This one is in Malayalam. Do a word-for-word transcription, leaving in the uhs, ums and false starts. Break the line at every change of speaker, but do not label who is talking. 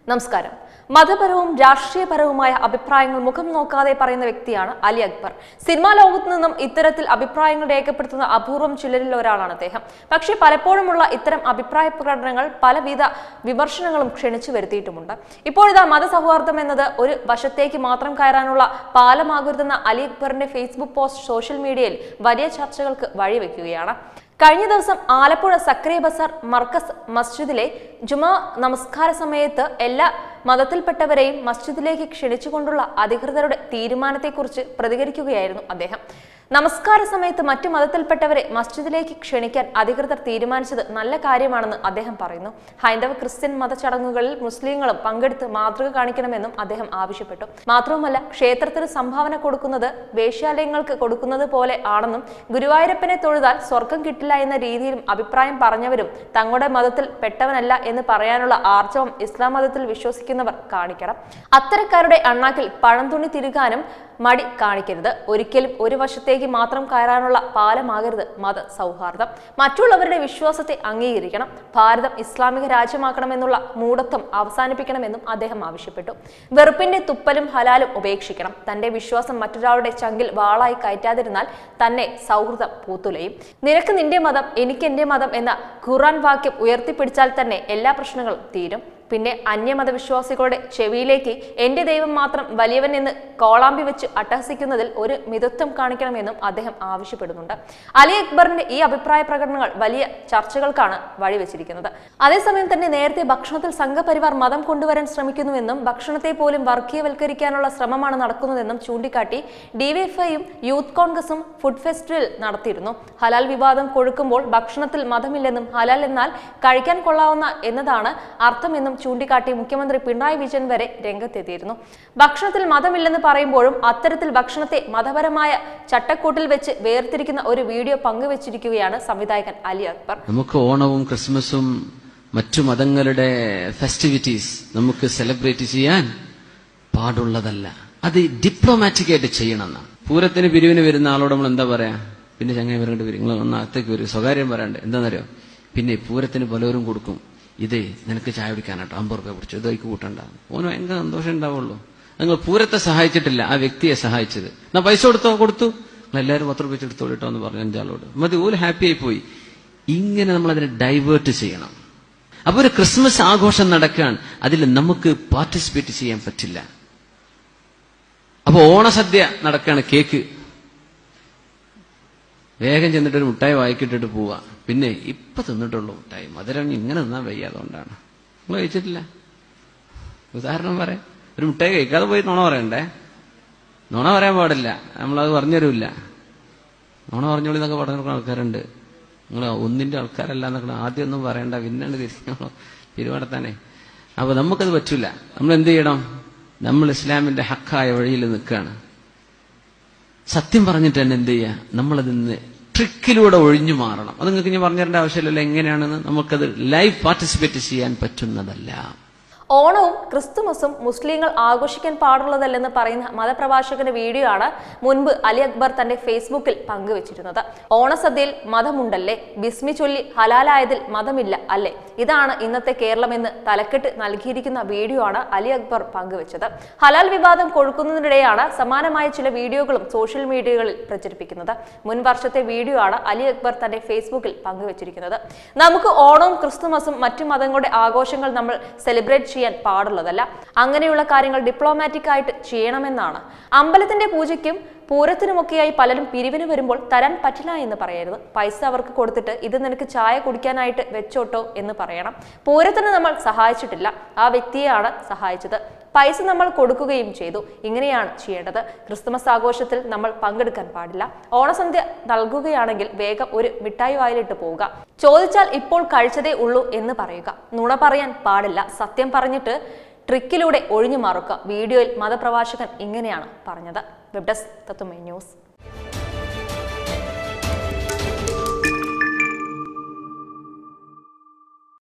നമസ്കാരം. മതപരവും രാഷ്ട്രീയപരവുമായ അഭിപ്രായങ്ങൾ മുഖം നോക്കാതെ പറയുന്ന വ്യക്തിയാണ് അലി അക്ബർ. സിനിമാ ലോകത്തു നിന്നും ഇത്തരത്തിൽ അഭിപ്രായങ്ങൾ രേഖപ്പെടുത്തുന്ന അപൂർവം ചിലരിൽ ഒരാളാണ് അദ്ദേഹം. പക്ഷേ പലപ്പോഴുമുള്ള ഇത്തരം അഭിപ്രായ പ്രകടനങ്ങൾ പലവിധ വിമർശനങ്ങളും ക്ഷണിച്ചു വരുത്തിയിട്ടുമുണ്ട്. ഇപ്പോഴിതാ മതസൗഹാർദ്ദം എന്നത് ഒരു വശത്തേക്ക് മാത്രം കയറാനുള്ള പാലമാകരുതെന്ന അലി അക്ബറിന്റെ ഫേസ്ബുക്ക് പോസ്റ്റ് സോഷ്യൽ മീഡിയയിൽ വലിയ ചർച്ചകൾക്ക് വഴിവെക്കുകയാണ്. കഴിഞ്ഞ ദിവസം ആലപ്പുഴ സക്രിയ ബസാർ മർക്കസ് മസ്ജിദിലെ ജുമാ നമസ്കാര സമയത്ത് എല്ലാ മതത്തിൽപ്പെട്ടവരെയും മസ്ജിദിലേക്ക് ക്ഷണിച്ചുകൊണ്ടുള്ള അധികൃതരുടെ തീരുമാനത്തെക്കുറിച്ച് പ്രതികരിക്കുകയായിരുന്നു അദ്ദേഹം. നമസ്കാര സമയത്ത് മറ്റു മതത്തിൽപ്പെട്ടവരെ മസ്ജിദിലേക്ക് ക്ഷണിക്കാൻ അധികൃതർ തീരുമാനിച്ചത് നല്ല കാര്യമാണെന്ന് അദ്ദേഹം പറയുന്നു. ഹൈന്ദവ ക്രിസ്ത്യൻ മതചടങ്ങുകളിൽ മുസ്ലിങ്ങളും പങ്കെടുത്ത് മാതൃക കാണിക്കണമെന്നും അദ്ദേഹം ആവശ്യപ്പെട്ടു. മാത്രവുമല്ല, ക്ഷേത്രത്തിന് സംഭാവന കൊടുക്കുന്നത് വേശ്യാലയങ്ങൾക്ക് കൊടുക്കുന്നത് പോലെ ആണെന്നും ഗുരുവായൂരപ്പനെ തൊഴുതാൽ സ്വർഗം കിട്ടില്ല എന്ന രീതിയിലും അഭിപ്രായം പറഞ്ഞവരും തങ്ങളുടെ മതത്തിൽ പെട്ടവനല്ല എന്ന് പറയാനുള്ള ആർജവം ഇസ്ലാം മതത്തിൽ വിശ്വസിക്കുന്നവർ കാണിക്കണം. അത്തരക്കാരുടെ അണ്ണാക്കിൽ പഴം തുണി തിരുകാനും മടി കാണിക്കരുത്. ഒരിക്കലും ഒരു വശത്തേക്ക് മാത്രം കയറാനുള്ള പാലമാകരുത് മത സൗഹാർദ്ദം. മറ്റുള്ളവരുടെ വിശ്വാസത്തെ അംഗീകരിക്കണം. ഭാരതം ഇസ്ലാമിക രാജ്യമാക്കണമെന്നുള്ള മൂഢത്വം അവസാനിപ്പിക്കണമെന്നും അദ്ദേഹം ആവശ്യപ്പെട്ടു. വെറുപ്പിന്റെ തുപ്പലും ഹലാലും ഉപേക്ഷിക്കണം. തന്റെ വിശ്വാസം മറ്റൊരാളുടെ ചങ്കിൽ വാളായി കയറ്റാതിരുന്നാൽ തന്നെ സൗഹൃദം പൂത്തുലയും. നിനക്ക് നിന്റെ മതം, എനിക്ക് എന്റെ മതം എന്ന ഖുർആൻ വാക്യം ഉയർത്തിപ്പിടിച്ചാൽ തന്നെ എല്ലാ പ്രശ്നങ്ങളും തീരും. പിന്നെ അന്യമതവിശ്വാസികളുടെ ചെവിയിലേക്ക് എന്റെ ദൈവം മാത്രം വലിയവൻ എന്ന് കോളാമ്പി വെച്ച് അട്ടഹസിക്കുന്നതിൽ ഒരു മിതത്വം കാണിക്കണമെന്നും അദ്ദേഹം ആവശ്യപ്പെടുന്നുണ്ട്. അലി അക്ബറിന്റെ ഈ അഭിപ്രായ പ്രകടനങ്ങൾ വലിയ ചർച്ചകൾക്കാണ് വഴിവെച്ചിരിക്കുന്നത്. അതേസമയം തന്നെ നേരത്തെ ഭക്ഷണത്തിൽ സംഘപരിവാർ മതം കൊണ്ടുവരാൻ ശ്രമിക്കുന്നുവെന്നും ഭക്ഷണത്തെ പോലും വർഗീയവൽക്കരിക്കാനുള്ള ശ്രമമാണ് നടക്കുന്നതെന്നും ചൂണ്ടിക്കാട്ടി ഡിവൈഎഫ്ഐയും യൂത്ത് കോൺഗ്രസും ഫുഡ് ഫെസ്റ്റിവൽ നടത്തിയിരുന്നു. ഹലാൽ വിവാദം കൊഴുക്കുമ്പോൾ ഭക്ഷണത്തിൽ മതമില്ലെന്നും ഹലാൽ എന്നാൽ കഴിക്കാൻ കൊള്ളാവുന്ന എന്നതാണ് അർത്ഥമെന്നും ചൂണ്ടിക്കാട്ടി മുഖ്യമന്ത്രി പിണറായി വിജയൻ വരെ രംഗത്തെത്തിയിരുന്നു. ഭക്ഷണത്തിൽ മതമില്ലെന്ന് പറയുമ്പോഴും അത്തരത്തിൽ ഭക്ഷണത്തെ മതപരമായ ചട്ടക്കൂട്ടിൽ വെച്ച് വേർതിരിക്കുന്ന ഒരു വീഡിയോ പങ്കുവച്ചിരിക്കുകയാണ് സംവിധായകൻ അലി അക്ബർ.
നമുക്ക് ഓണവും ക്രിസ്മസും മറ്റു മതങ്ങളുടെ ഫെസ്റ്റിവിറ്റീസ് നമുക്ക് സെലിബ്രേറ്റ് ചെയ്യാൻ പാടുള്ളതല്ല. അത് ഡിപ്ലോമാറ്റിക് ആയിട്ട് ചെയ്യണമെന്നാണ്. പൂരത്തിന് പിരിവിന് വരുന്ന ആളോട് നമ്മൾ എന്താ പറയാ? പിന്നെ ചങ്ങനെ വരേണ്ടി വരും, നിങ്ങൾ ഒന്ന് അകത്തേക്ക് വരും, സ്വകാര്യം പറയാണ്ട് എന്താണെന്നറിയോ? പിന്നെ പൂരത്തിന് പലരും കൊടുക്കും, ഇതേ നിനക്ക് ചായ കുടിക്കാനാട്ടോ അമ്പത് റുപ്യ കുടിച്ചു, ഇതായിക്ക് കൂട്ടണ്ട. ഓന് ഭയങ്കര സന്തോഷം ഉണ്ടാവുള്ളൂ. നിങ്ങൾ പൂരത്തെ സഹായിച്ചിട്ടില്ല, ആ വ്യക്തിയെ സഹായിച്ചത്. എന്നാ പൈസ കൊടുത്തോ? കൊടുത്തു. നിങ്ങൾ എല്ലാവരും പത്ത് റുപ്യ എടുത്തോളിട്ടോ എന്ന് പറഞ്ഞു അഞ്ചാളോട്. മതി, ഓല് ഹാപ്പി ആയി പോയി. ഇങ്ങനെ നമ്മൾ അതിനെ ഡൈവേർട്ട് ചെയ്യണം. അപ്പൊ ഒരു ക്രിസ്മസ് ആഘോഷം നടക്കുകയാണ്, അതിൽ നമുക്ക് പാർട്ടിസിപ്പേറ്റ് ചെയ്യാൻ പറ്റില്ല. അപ്പൊ ഓണസദ്യ നടക്കുകയാണ്, കേക്ക് വേഗം ചെന്നിട്ട് ഒരു മുട്ടായി വായിക്കിട്ടിട്ട് പോവാ. പിന്നെ ഇപ്പൊ തിന്നിട്ടുള്ളൂ മുട്ടായി, മധുരം ഇങ്ങനെ നിന്നാ വയ്യ, അതുകൊണ്ടാണ്. നിങ്ങൾ കഴിച്ചിട്ടില്ല. ഉദാഹരണം പറയാം, ഒരു മുട്ടായി കഴിക്കാതെ പോയി നുണ പറയണ്ടേ? നുണ പറയാൻ പാടില്ല, നമ്മളത് പറഞ്ഞു തരൂല്ല. നുണ പറഞ്ഞോളി എന്നൊക്കെ പറഞ്ഞു കൊടുക്കുന്ന ആൾക്കാരുണ്ട്. നിങ്ങൾ ഒന്നിന്റെ ആൾക്കാരല്ല എന്നൊക്കെ ആദ്യം ഒന്നും പറയണ്ട, പിന്നീട് തിരിഞ്ഞോളൂ തിരുവടത്താനേ. അപ്പൊ നമുക്കത് പറ്റൂല. നമ്മൾ എന്ത് ചെയ്യണം? നമ്മൾ ഇസ്ലാമിന്റെ ഹക്കായ വഴിയിൽ നിൽക്കുകയാണ്. സത്യം പറഞ്ഞിട്ട് തന്നെ എന്ത് ചെയ്യുക? നമ്മളതിന്ന് ട്രിക്കിലൂടെ ഒഴിഞ്ഞു മാറണം. അത് നിങ്ങൾക്ക് ഞാൻ പറഞ്ഞു തരേണ്ട ആവശ്യമില്ലല്ലോ എങ്ങനെയാണെന്ന്. നമുക്കത് ലൈവ് പാർട്ടിസിപ്പേറ്റ് ചെയ്യാൻ പറ്റുന്നതല്ല.
ഓണവും ക്രിസ്തുമസും മുസ്ലിങ്ങൾ ആഘോഷിക്കാൻ പാടുള്ളതല്ലെന്ന് പറയുന്ന മതപ്രഭാഷകന്റെ വീഡിയോ ആണ് മുൻപ് അലി അക്ബർ തന്റെ ഫേസ്ബുക്കിൽ പങ്കുവച്ചിരുന്നത്. ഓണസദ്യയിൽ മതമുണ്ടല്ലേ, ബിസ്മി ചൊല്ലി ഹലാലായതിൽ മതമില്ല അല്ലേ? ഇതാണ് ഇന്നത്തെ കേരളമെന്ന് തലക്കെട്ട് നൽകിയിരിക്കുന്ന വീഡിയോ ആണ് അലി അക്ബർ പങ്കുവച്ചത്. ഹലാൽ വിവാദം കൊഴുക്കുന്നതിനിടെയാണ് സമാനമായ ചില വീഡിയോകളും സോഷ്യൽ മീഡിയകളിൽ പ്രചരിപ്പിക്കുന്നത്. മുൻ വർഷത്തെ വീഡിയോ ആണ് അലി അക്ബർ തന്റെ ഫേസ്ബുക്കിൽ പങ്കുവച്ചിരിക്കുന്നത്. നമുക്ക് ഓണവും ക്രിസ്തുമസും മറ്റു മതങ്ങളുടെ ആഘോഷങ്ങൾ നമ്മൾ സെലിബ്രേറ്റ് ചെയ്യാൻ പാടുള്ളതല്ല. അങ്ങനെയുള്ള കാര്യങ്ങൾ ഡിപ്ലോമാറ്റിക് ആയിട്ട് ചെയ്യണമെന്നാണ്. അമ്പലത്തിന്റെ പൂജയ്ക്കും പൂരത്തിനുമൊക്കെയായി പലരും പിരിവിന് വരുമ്പോൾ തരാൻ പറ്റില്ല എന്ന് പറയരുത്. പൈസ അവർക്ക് കൊടുത്തിട്ട് ഇത് നിനക്ക് ചായ കുടിക്കാനായിട്ട് വെച്ചോട്ടോ എന്ന് പറയണം. പൂരത്തിന് നമ്മൾ സഹായിച്ചിട്ടില്ല, ആ വ്യക്തിയെയാണ് സഹായിച്ചത്. പൈസ നമ്മൾ കൊടുക്കുകയും ചെയ്തു. ഇങ്ങനെയാണ് ചെയ്യേണ്ടത്. ക്രിസ്തുമസ് ആഘോഷത്തിൽ നമ്മൾ പങ്കെടുക്കാൻ പാടില്ല. ഓണസന്ധ്യ നൽകുകയാണെങ്കിൽ വേഗം ഒരു മിഠായി വായിലിട്ട് പോവുക. ചോദിച്ചാൽ ഇപ്പോൾ കഴിച്ചതേ ഉള്ളൂ എന്ന് പറയുക. നുണ പറയാൻ പാടില്ല. സത്യം പറഞ്ഞിട്ട് ട്രിക്കിലൂടെ ഒഴിഞ്ഞു മാറുക. വീഡിയോയിൽ മതപ്രഭാഷകൻ ഇങ്ങനെയാണ് പറഞ്ഞത്. Web desk Tatwamayi news.